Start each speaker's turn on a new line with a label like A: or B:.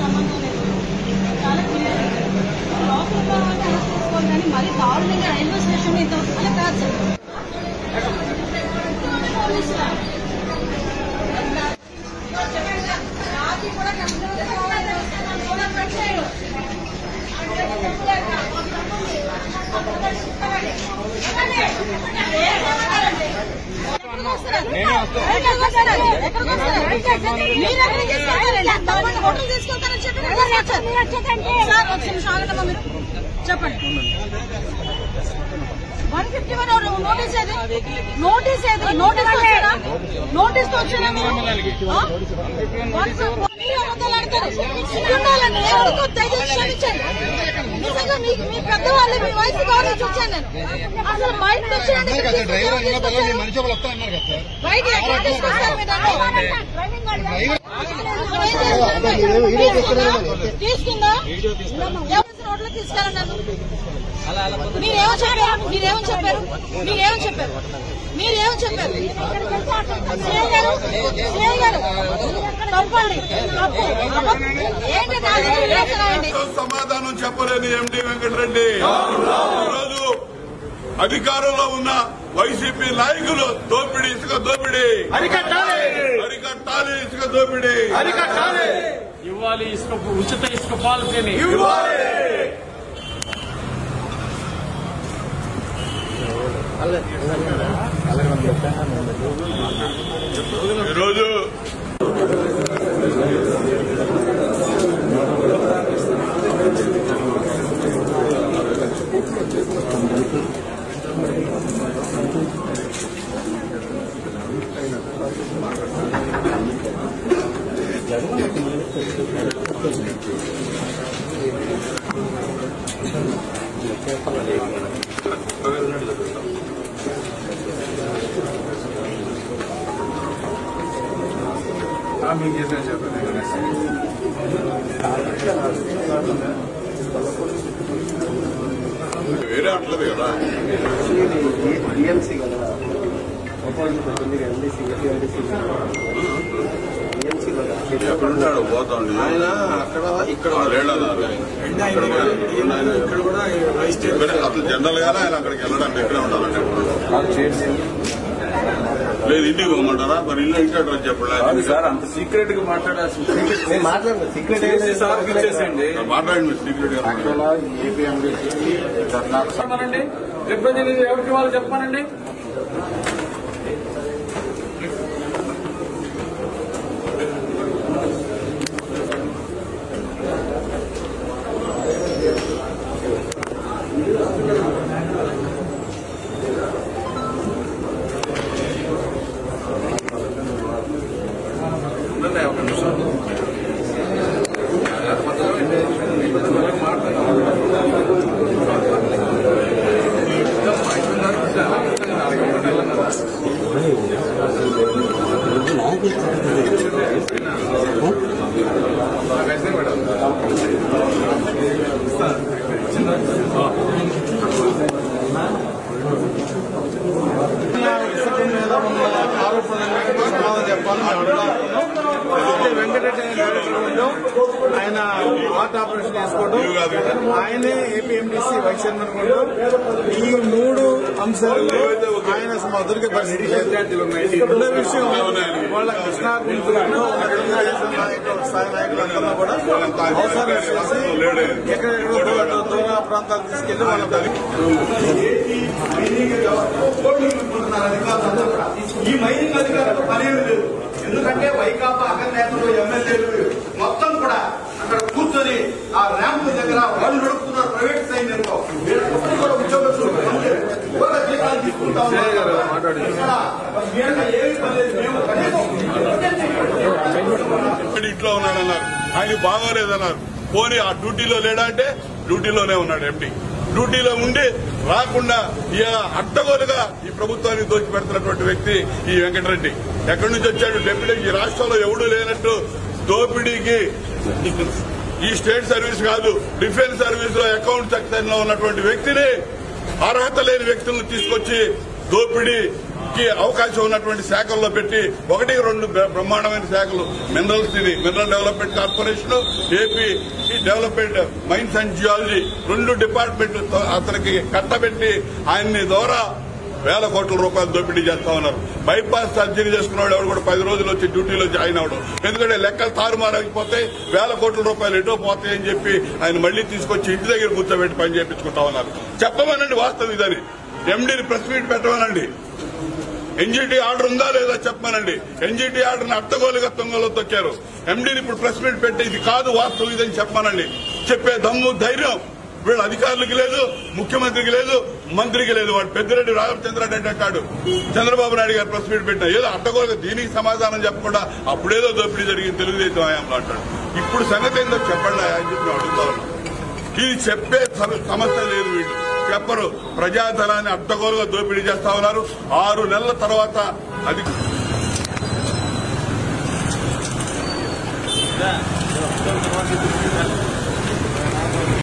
A: సంబంధం లేదు. చాలా క్లియర్. లోపల అరెస్ట్ చేసుకోవాలి కానీ మరీ దారుణంగా రైల్వే స్టేషన్ ఇంత అలా కాదు సార్. చెప్పండి 151 నోటీస్ ఏది నోటీస్ ఏది నోటీస్ తో వచ్చారా నిజంగా మీ పెద్దవాళ్ళు మీ వయసు గౌరవించి వచ్చాను నేను. అసలు బయట తీసుకుందా రోడ్లో తీసుకెళ్ళన్నాను. మీరేమని చెప్పారు
B: సమాధానం చెప్పలేని ఎండి వెంకటరెడ్డి ఈరోజు అధికారంలో ఉన్న వైసీపీ నాయకులు దోపిడీ ఇసుక దోపిడీ అరికట్టాలి ఇసుక దోపిడీ
C: ఇవ్వాలి ఇసుక ఉచిత ఇసుక పాలసీని
B: ఈరోజు వేరే అట్లేదు కదా ఎక్కడున్నాడు పోతాండి ఆయన అక్కడ ఇక్కడ అసలు జనరల్ గానే ఆయన అక్కడికి వెళ్ళడానికి ఎక్కడే ఉండాలంటే లేదు ఇంటికి పోమంటారా మరి ఇల్లు ఇంటి అడ్రస్ చెప్పలేదు
D: సార్. అంత సీక్రెట్ గా మాట్లాడాల్సి మాట్లాడండి సీక్రెట్
C: చెప్పానండి. రిప్రజెంటేటివ్ ఎవరికి వాళ్ళు చెప్పానండి.
D: వెంకటరెడ్డి ఆయన హార్ట్ ఆపరేషన్ చేసుకోవడం, ఆయనే ఏపీఎండీసీ వైస్ చైర్మన్ కూడా. ఈ 3 అంశాలలో ఆయన మొదటిగా రెండో విషయం వాళ్ళ కృష్ణా గుంటూరులో స్థాయి నాయకులందరూ కూడా అవసరం చేసి ఎక్కడెక్కడో దూర ప్రాంతాలు తీసుకెళ్లి వాళ్ళ
E: ఈ మైనింగ్ అధికారులకు పనేమి లేదు. ఎందుకంటే వైకాపా అగ్రనేతలు ఎమ్మెల్యేలు మొత్తం కూడా అక్కడ కూర్చొని ఆ ర్యాంపు దగ్గర వాళ్ళు నడుపుతున్నారు. ప్రైవేట్ సైన్యంలో కూడా ఉద్యోగస్తులు జీతాలు తీసుకుంటా ఉన్నారు.
B: ఇంట్లో ఉన్నాడన్నారు, ఆయన బాగోలేదన్నారు. పోనీ ఆ డ్యూటీలో లేడా అంటే డ్యూటీలోనే ఉన్నాడు ఎంపీ. డ్యూటీలో ఉండి రాకుండా అడ్డగోలుగా ఈ ప్రభుత్వాన్ని దోచిపెడుతున్నటువంటి వ్యక్తి ఈ వెంకటరెడ్డి. ఎక్కడి నుంచి వచ్చాడు? డెప్యూటీ ఈ రాష్ట్రంలో ఎవడూ లేనట్టు దోపిడీకి ఈ స్టేట్ సర్వీస్ కాదు డిఫెన్స్ సర్వీస్ లో అకౌంట్ సెక్షన్ లో ఉన్నటువంటి వ్యక్తిని, అర్హత లేని వ్యక్తులను తీసుకొచ్చి దోపిడీ కి అవకాశం ఉన్నటువంటి శాఖల్లో పెట్టి 1-2 బ్రహ్మాండమైన శాఖలు mineral development corporation, AP development mines and geology 2 డిపార్ట్మెంట్లు అతనికి కట్టబెట్టి ఆయన్ని ద్వారా వేల కోట్ల రూపాయలు దోపిడీ చేస్తా ఉన్నారు. బైపాస్ సర్జరీ చేసుకున్నాడు ఎవరు కూడా 10 రోజులు వచ్చి డ్యూటీలో జాయిన్ అవడం. ఎందుకంటే లెక్కలు తారుమారైపోతే వేల కోట్ల రూపాయలు ఎటో పోతాయని చెప్పి ఆయన మళ్లీ తీసుకొచ్చి ఇంటి దగ్గర కూర్చోబెట్టి పని చేయించుకుంటా ఉన్నారు. చెప్పమనండి వాస్తవం ఇదని. ఎండీని ప్రెస్ మీట్ పెట్టమనండి. ఎన్జీటీ ఆర్డర్ ఉందా లేదా చెప్పమనండి. ఎన్జీటీ ఆర్డర్ని అడ్డగోలుగా తొంగలో తొక్కారు. ఎండీని ఇప్పుడు ప్రెస్ మీట్ పెట్టి ఇది కాదు వాస్తవం ఇదని చెప్పమనండి. చెప్పే దమ్ము ధైర్యం వీళ్ళ అధికారులకి లేదు, ముఖ్యమంత్రికి లేదు, మంత్రికి లేదు. వాడు పెద్దిరెడ్డి రామచంద్రారెడ్డి అంటాడు చంద్రబాబు నాయుడు గారు ప్రెస్ మీట్ పెట్టినా ఏదో అడ్డగోలుగా దీనికి సమాధానం చెప్పకుండా అప్పుడేదో దోపిడీ జరిగింది తెలుగుదేశం హయాంలో అంటాడు. ఇప్పుడు సంగతి ఏందో చెప్పండి అని చెప్పి అడుగుతా ఉన్నా. ఇది చెప్పే సమస్య లేదు. వీళ్ళు చెప్పరు. ప్రజాధనాన్ని అడ్డగోలుగా దోపిడీ చేస్తా ఉన్నారు. 6 నెలల తర్వాత అది